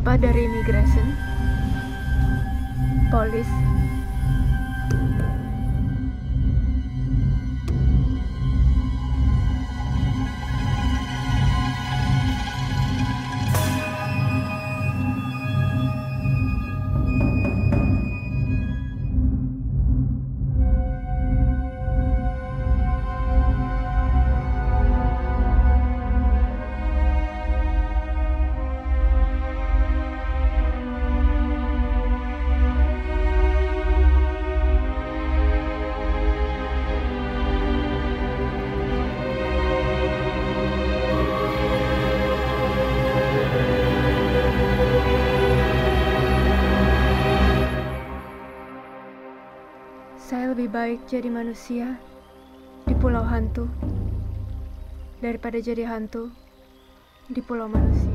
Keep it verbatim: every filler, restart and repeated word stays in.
Bapak dari Immigration, Polis. Saya lebih baik jadi manusia di pulau hantu daripada jadi hantu di pulau manusia.